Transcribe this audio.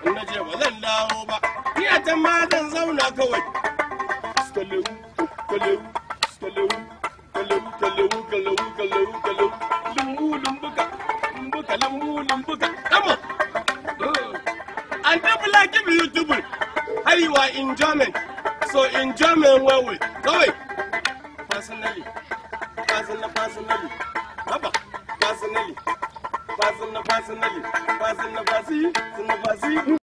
in na je ba zan dawo ba ni a can ma zan zauna kawai kalewu kalewu kalewu kalewu kalewu kalewu kalewu kalewu lumbu lumbuka lumbuka lumbu lumbuka come on and people like give YouTube how you are enjoyment so enjoyment well with go away personally haba personally